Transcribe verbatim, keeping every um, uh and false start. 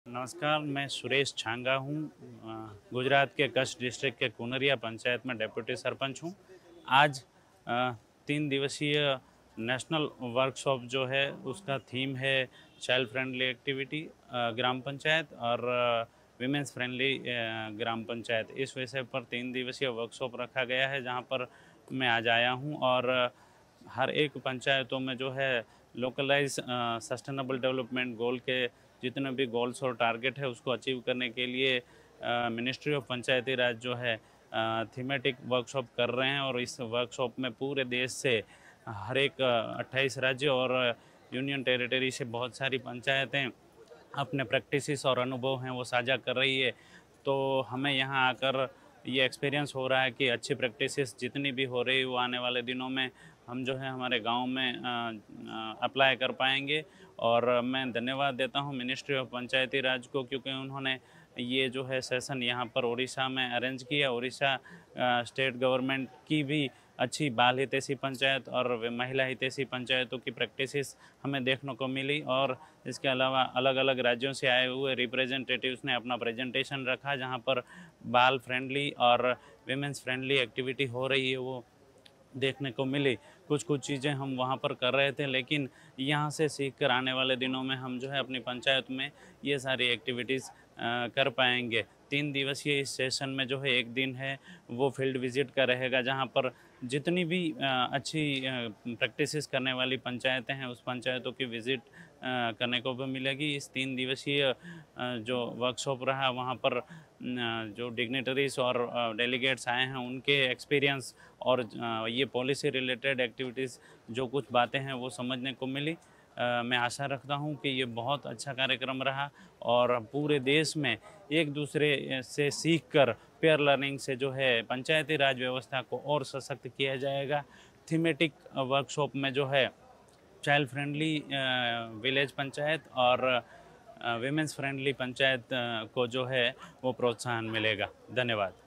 नमस्कार, मैं सुरेश छांगा हूँ। अ, गुजरात के कच्छ डिस्ट्रिक्ट के कुनरिया पंचायत में डेप्यूटी सरपंच हूँ। आज अ, तीन दिवसीय नेशनल वर्कशॉप जो है उसका थीम है चाइल्ड फ्रेंडली एक्टिविटी अ, ग्राम पंचायत और विमेंस फ्रेंडली अ, ग्राम पंचायत। इस विषय पर तीन दिवसीय वर्कशॉप रखा गया है, जहाँ पर मैं आज आया हूँ और हर एक पंचायतों में जो है लोकलाइज सस्टेनेबल डेवलपमेंट गोल के जितने भी गोल्स और टारगेट है उसको अचीव करने के लिए मिनिस्ट्री ऑफ पंचायती राज जो है थीमेटिक वर्कशॉप कर रहे हैं। और इस वर्कशॉप में पूरे देश से हर एक अट्ठाईस राज्य और यूनियन टेरिटरी से बहुत सारी पंचायतें अपने प्रैक्टिसेस और अनुभव हैं वो साझा कर रही है। तो हमें यहाँ आकर ये एक्सपीरियंस हो रहा है कि अच्छी प्रैक्टिसेस जितनी भी हो रही वो आने वाले दिनों में हम जो है हमारे गांव में अप्लाई कर पाएंगे। और मैं धन्यवाद देता हूं मिनिस्ट्री ऑफ पंचायती राज को, क्योंकि उन्होंने ये जो है सेशन यहाँ पर उड़ीसा में अरेंज किया। उड़ीसा स्टेट गवर्नमेंट की भी अच्छी बाल हितैषी पंचायत और वे महिला हितैषी पंचायतों की प्रैक्टिसेस हमें देखने को मिली। और इसके अलावा अलग अलग राज्यों से आए हुए रिप्रेजेंटेटिव्स ने अपना प्रेजेंटेशन रखा, जहाँ पर बाल फ्रेंडली और विमेंस फ्रेंडली एक्टिविटी हो रही है वो देखने को मिली। कुछ कुछ चीज़ें हम वहाँ पर कर रहे थे, लेकिन यहाँ से सीख कर आने वाले दिनों में हम जो है अपनी पंचायत में ये सारी एक्टिविटीज़ कर पाएंगे। तीन दिवसीय इस सेशन में जो है एक दिन है वो फील्ड विजिट का रहेगा, जहाँ पर जितनी भी अच्छी प्रैक्टिसेस करने वाली पंचायतें हैं उस पंचायतों की विज़िट करने को भी मिलेगी। इस तीन दिवसीय जो वर्कशॉप रहा वहाँ पर जो डिग्नेटरीज और डेलीगेट्स आए हैं उनके एक्सपीरियंस और ये पॉलिसी रिलेटेड एक्टिविटीज़ जो कुछ बातें हैं वो समझने को मिली। Uh, मैं आशा रखता हूँ कि ये बहुत अच्छा कार्यक्रम रहा और पूरे देश में एक दूसरे से सीखकर पेयर लर्निंग से जो है पंचायती राज व्यवस्था को और सशक्त किया जाएगा। थीमेटिक वर्कशॉप में जो है चाइल्ड फ्रेंडली विलेज पंचायत और विमेंस फ्रेंडली पंचायत को जो है वो प्रोत्साहन मिलेगा। धन्यवाद।